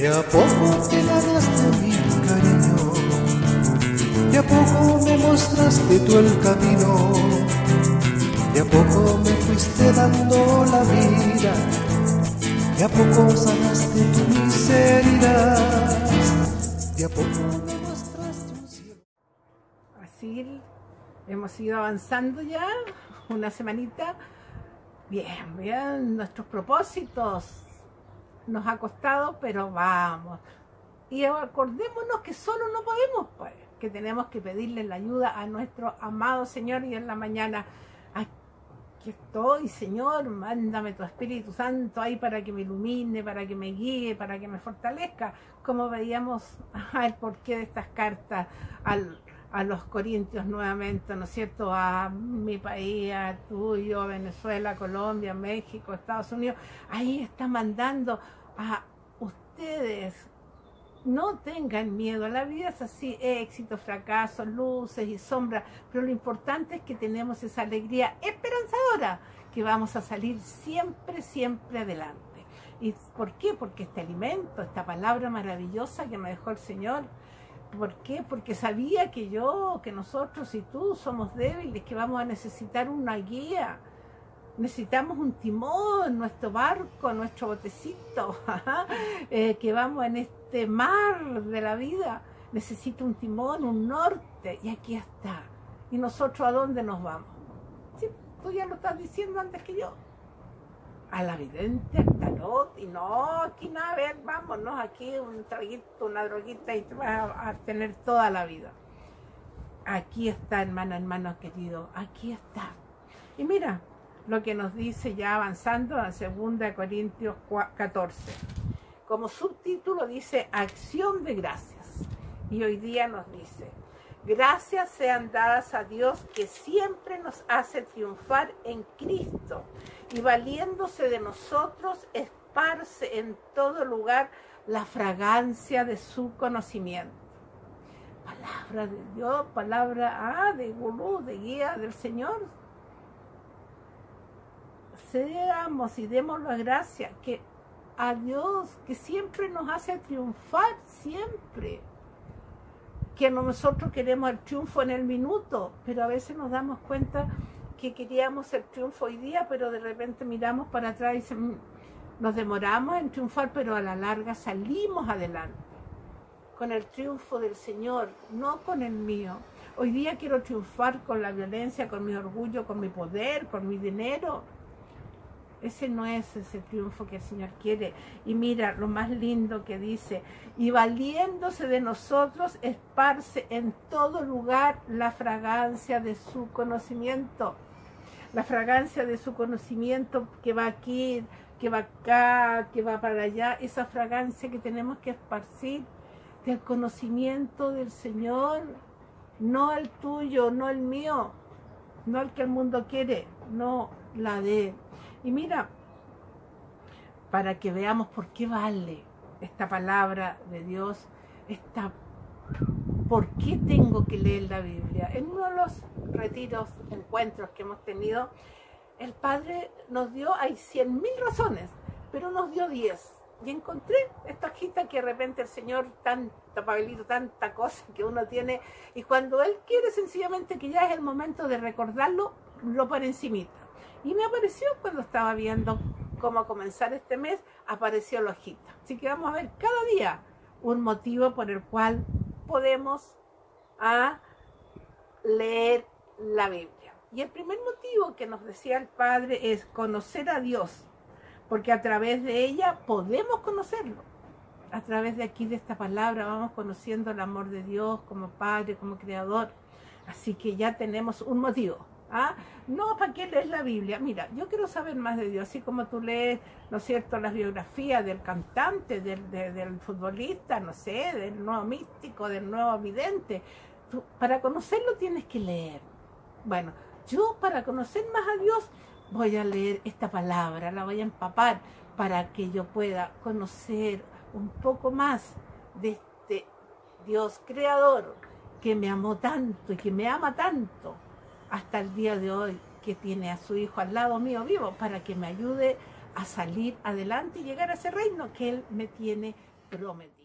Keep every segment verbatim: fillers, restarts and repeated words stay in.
a poco te ganaste mi cariño, de a poco me mostraste tú el camino, de a poco me fuiste dando la vida, de a poco sanaste tu miseria, de a poco me mostraste un cielo. Así hemos ido avanzando ya una semanita. Bien, bien, nuestros propósitos nos ha costado, pero vamos. Y acordémonos que solo no podemos, pues, que tenemos que pedirle la ayuda a nuestro amado Señor. Y en la mañana, aquí estoy, Señor, mándame tu Espíritu Santo ahí para que me ilumine, para que me guíe, para que me fortalezca. Como veíamos el porqué de estas cartas al a los Corintios nuevamente, ¿no es cierto?, a mi país, a tuyo, Venezuela, Colombia, México, Estados Unidos. Ahí está mandando a ustedes, no tengan miedo, la vida es así, éxito, fracaso, luces y sombras, pero lo importante es que tenemos esa alegría esperanzadora, que vamos a salir siempre, siempre adelante. ¿Y por qué? Porque este alimento, esta palabra maravillosa que me dejó el Señor. ¿Por qué? Porque sabía que yo, que nosotros y tú somos débiles, que vamos a necesitar una guía. Necesitamos un timón, nuestro barco, nuestro botecito, eh, que vamos en este mar de la vida. Necesita un timón, un norte, y aquí está. ¿Y nosotros a dónde nos vamos? Sí, tú ya lo estás diciendo antes que yo. A la vidente, al tarot, y no, aquí nada, a ver, vámonos, aquí un traguito, una droguita y te vas a, a tener toda la vida. Aquí está, hermano, hermano querido, aquí está. Y mira lo que nos dice ya avanzando en segunda Corintios catorce. Como subtítulo dice acción de gracias. Y hoy día nos dice, gracias sean dadas a Dios que siempre nos hace triunfar en Cristo y valiéndose de nosotros esparce en todo lugar la fragancia de su conocimiento. Palabra de Dios, palabra ah, de gurú, de guía del Señor. Seamos y demos la gracia que a Dios que siempre nos hace triunfar, siempre. Que nosotros queremos el triunfo en el minuto, pero a veces nos damos cuenta que queríamos el triunfo hoy día, pero de repente miramos para atrás y se, nos demoramos en triunfar, pero a la larga salimos adelante con el triunfo del Señor, no con el mío. Hoy día quiero triunfar con la violencia, con mi orgullo, con mi poder, con mi dinero. Ese no es ese triunfo que el Señor quiere. Y mira lo más lindo que dice, y valiéndose de nosotros, esparce en todo lugar la fragancia de su conocimiento. La fragancia de su conocimiento que va aquí, que va acá, que va para allá. Esa fragancia que tenemos que esparcir del conocimiento del Señor. No el tuyo, no el mío, no el que el mundo quiere, no la de Él. Y mira, para que veamos por qué vale esta palabra de Dios, esta, por qué tengo que leer la Biblia. En uno de los retiros, encuentros que hemos tenido, el Padre nos dio, hay cien mil razones, pero nos dio diez. Y encontré esta hojita que de repente el Señor, tanta papelito, tanta cosa que uno tiene, y cuando Él quiere sencillamente que ya es el momento de recordarlo, lo pone encimita. Y me apareció cuando estaba viendo cómo comenzar este mes, apareció la hojita. Así que vamos a ver cada día un motivo por el cual podemos a leer la Biblia. Y el primer motivo que nos decía el Padre es conocer a Dios, porque a través de ella podemos conocerlo. A través de aquí, de esta palabra, vamos conociendo el amor de Dios como Padre, como Creador. Así que ya tenemos un motivo. ¿Ah? No, ¿para qué lees la Biblia? Mira, yo quiero saber más de Dios, así como tú lees, ¿no es cierto?, las biografías del cantante, del, de, del futbolista, no sé, del nuevo místico, del nuevo vidente. Tú, para conocerlo tienes que leer. Bueno, yo para conocer más a Dios voy a leer esta palabra, la voy a empapar para que yo pueda conocer un poco más de este Dios creador que me amó tanto y que me ama tanto hasta el día de hoy, que tiene a su hijo al lado mío vivo para que me ayude a salir adelante y llegar a ese reino que Él me tiene prometido.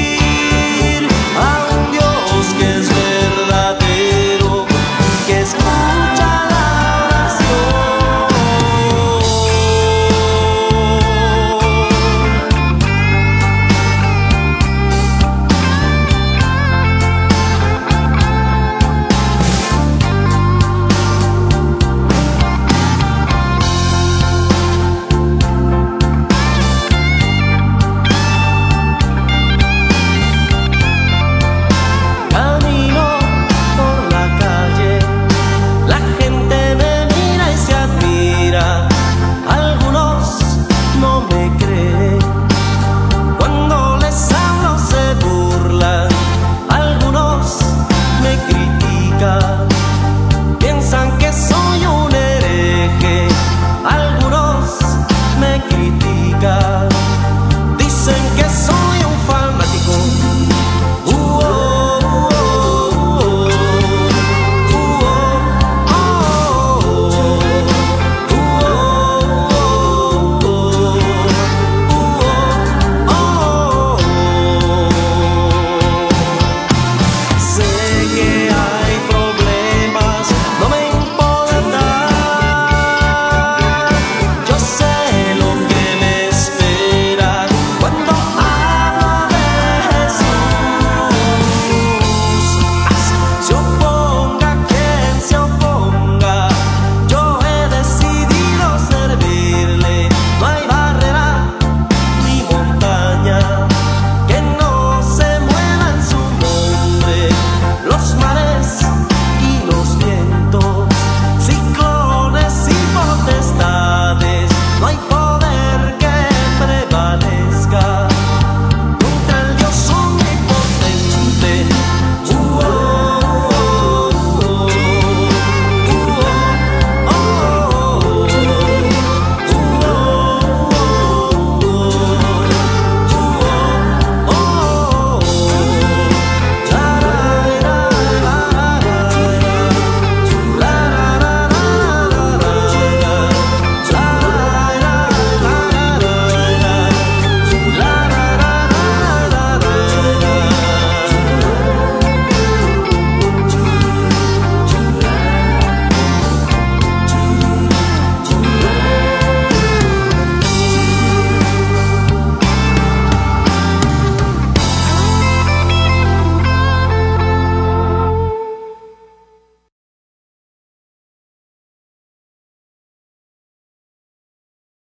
Que es